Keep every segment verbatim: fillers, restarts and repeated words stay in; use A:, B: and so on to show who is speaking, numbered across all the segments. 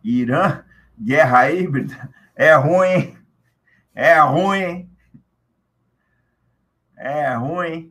A: Irã, guerra híbrida, é ruim, é ruim, é ruim.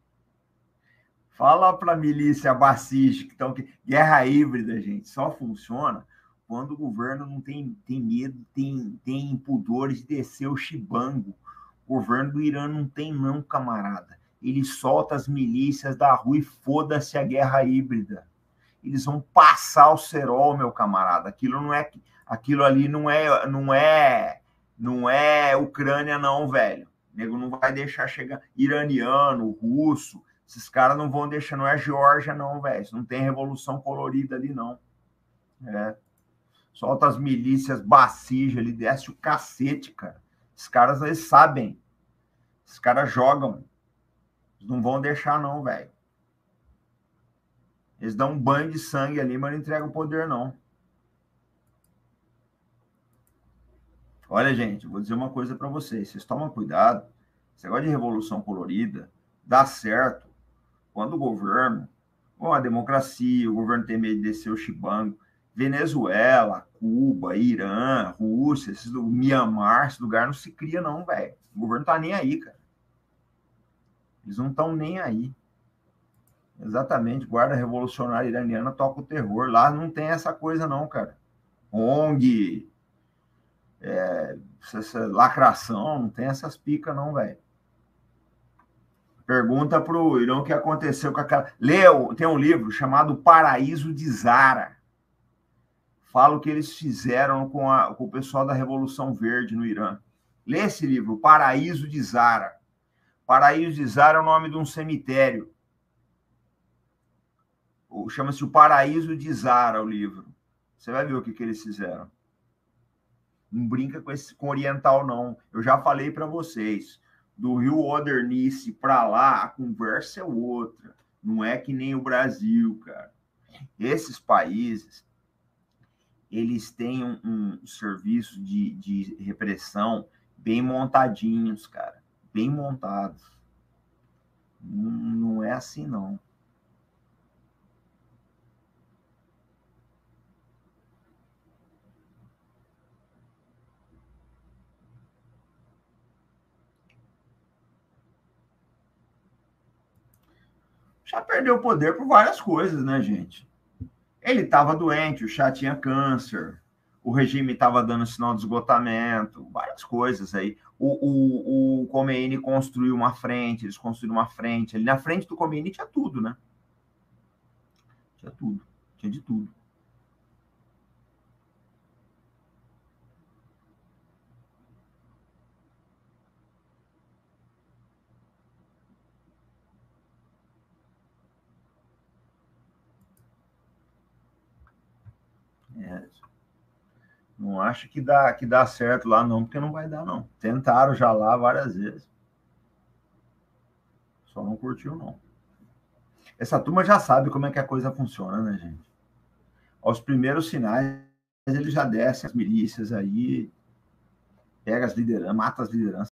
A: Fala para a milícia Basij, que estão. Guerra híbrida, gente, só funciona quando o governo não tem, tem medo, tem, tem pudores de descer o chibango. O governo do Irã não tem, não, camarada. Ele solta as milícias da rua e foda-se a guerra híbrida. Eles vão passar o cerol, meu camarada. Aquilo não é. Aquilo ali não é. Não é. Não é Ucrânia, não, velho. O nego não vai deixar chegar. Iraniano, russo. Esses caras não vão deixar, não é Geórgia, não, velho. Não tem revolução colorida ali, não. É. Solta as milícias Basij ali, desce o cacete, cara. Esses caras, eles sabem. Esses caras jogam. Eles não vão deixar, não, velho. Eles dão um banho de sangue ali, mas não entregam o poder, não. Olha, gente, vou dizer uma coisa para vocês. Vocês tomam cuidado. Esse negócio de revolução colorida dá certo quando o governo, ou a democracia, o governo tem medo de descer o chibango. Venezuela, Cuba, Irã, Rússia, esses do Mianmar, esse lugar não se cria, não, velho. O governo tá nem aí, cara. Eles não estão nem aí. Exatamente, guarda revolucionária iraniana toca o terror. Lá não tem essa coisa, não, cara. O N G, é, essa lacração, não tem essas picas, não, velho. Pergunta pro Irã o que aconteceu com aquela. Leu, tem um livro chamado Paraíso de Zara. Fala o que eles fizeram com, a, com o pessoal da Revolução Verde no Irã. Lê esse livro, Paraíso de Zara. Paraíso de Zara é o nome de um cemitério. Chama-se o Paraíso de Zara, o livro. Você vai ver o que, que eles fizeram. Não brinca com esse com oriental, não. Eu já falei para vocês. Do Rio Odernice para lá, a conversa é outra. Não é que nem o Brasil, cara. Esses países, eles têm um, um serviço de, de repressão bem montadinhos, cara. Bem montados. Não, não é assim, não. Já perdeu o poder por várias coisas, né, gente? Ele estava doente, o chá tinha câncer, o regime estava dando sinal de esgotamento, várias coisas aí. O, o, o Khomeini construiu uma frente, eles construíram uma frente. Ali na frente do Khomeini tinha tudo, né? Tinha tudo, tinha de tudo. É. Não acho que dá, que dá certo lá, não, porque não vai dar, não. Tentaram já lá várias vezes. Só não curtiu, não. Essa turma já sabe como é que a coisa funciona, né, gente? Aos primeiros sinais, eles já descem as milícias aí, pega as lideranças, mata as lideranças.